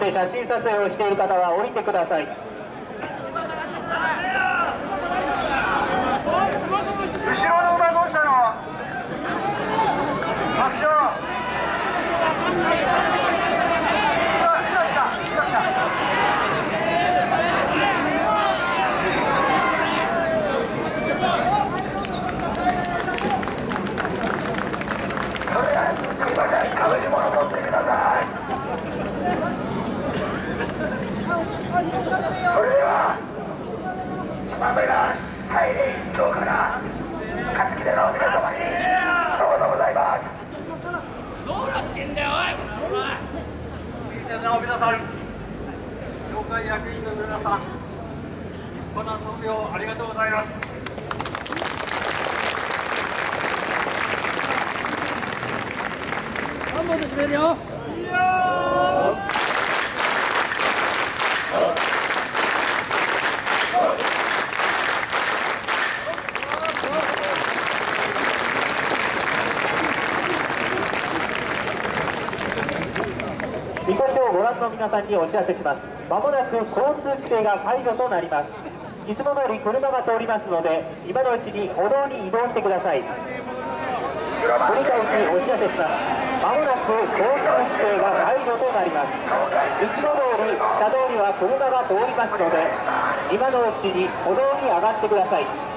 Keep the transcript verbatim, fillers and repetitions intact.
って写真撮影をしている方は降りてください。 後ろの馬どうしたの？爆笑。 食べ物取ってください。それでは島村大林町から勝木での皆様に一言ございます。 どうなってんだよおい。 聞いてるな皆さん、協会役員の皆さん、立派な投票ありがとうございます。 三本で締めるよ。いやみこしをご覧の皆さんにお知らせします。まもなく交通規制が解除となります。いつも通り車が通りますので、今のうちに歩道に移動してください。繰り返しお知らせします。まもなく交通規制が解除となります。いつも通り車道には車が通りますので、今のうちに歩道に上がってください。